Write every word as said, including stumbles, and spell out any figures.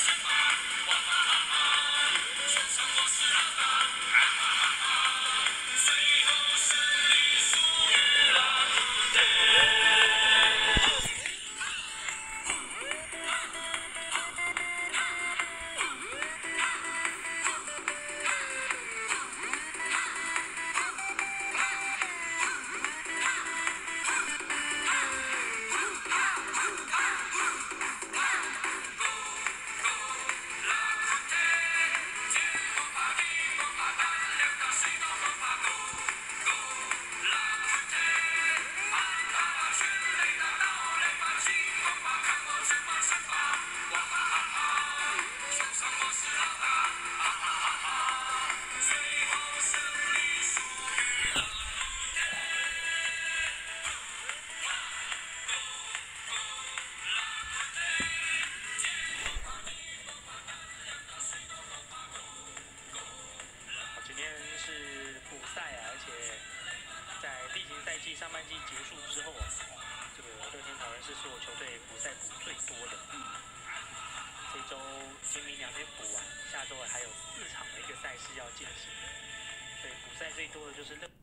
赛季上半季结束之后啊，这个乐天桃园是所有球队补赛补最多的。嗯，这周今明两天补完，下周还有四场的一个赛事要进行，所以补赛最多的就是乐。